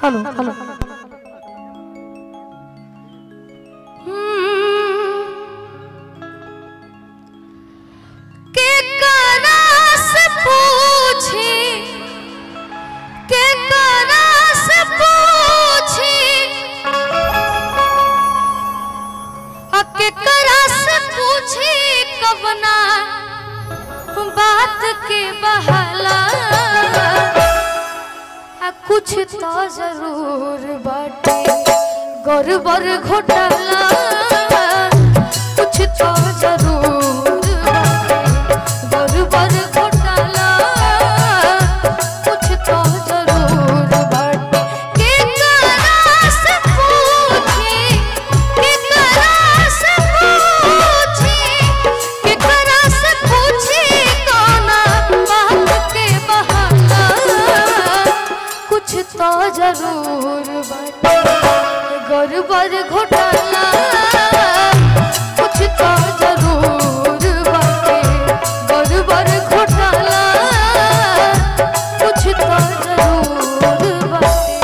Hello hello के करा से पूछी के करा से पूछी के करा से पूछी कबना बात के बहाला कुछ तो जरूर बाटे गड़बड़ घोटाला कुछ तो जरूर बाटे गड़बड़ घोटाला कुछ तो जरूर बाटे के करा से पूछी के करा से पूछी के करा से पूछी कोना बात के बहाला कुछ तो जरूर बाटे गड़बड़ घोटाला कुछ तो जरूर बाटे गड़बड़ घोटाला कुछ तो जरूर बाटे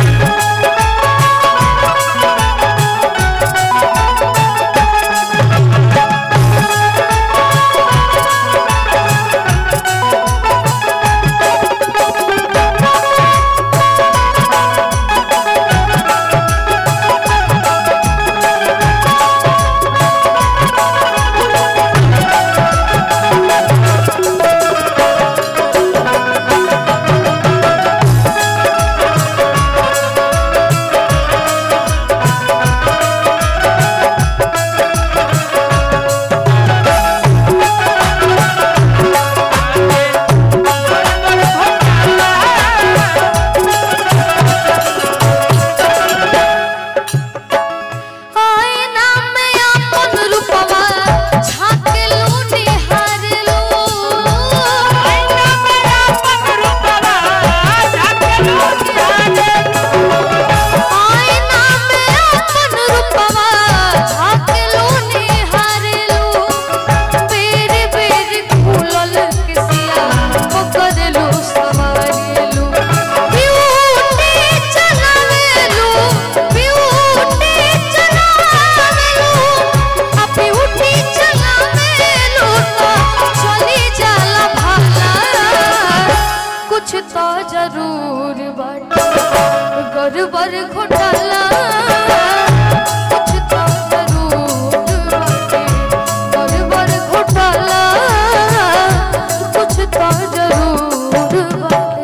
कुछ तो जरूर बाटे गड़बड़ घोटाला कुछ तो जरूर बाटे गड़बड़ घोटाला कुछ तो जरूर बाटे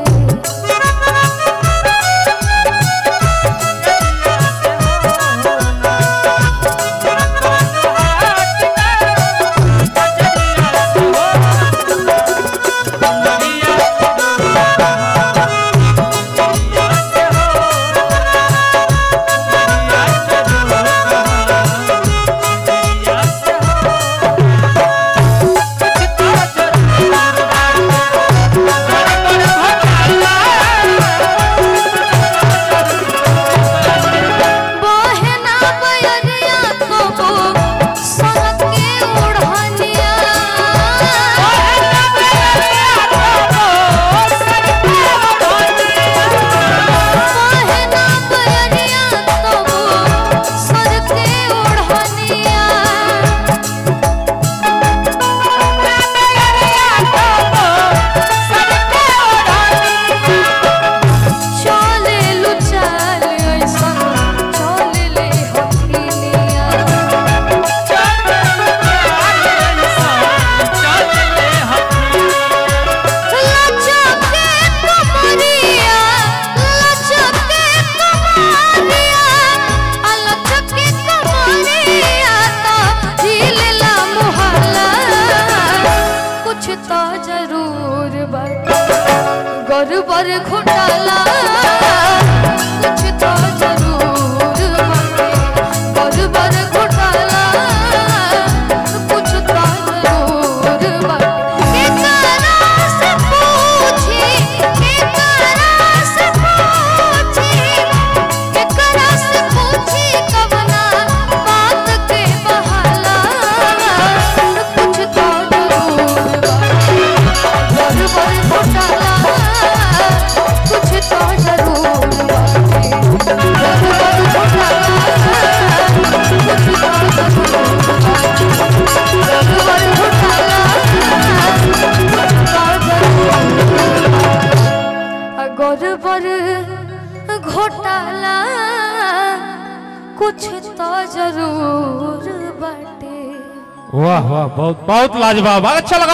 कुछ तो जरूर बाटे। वाह वाह, बहुत बहुत लाजवाब, अच्छा लगा।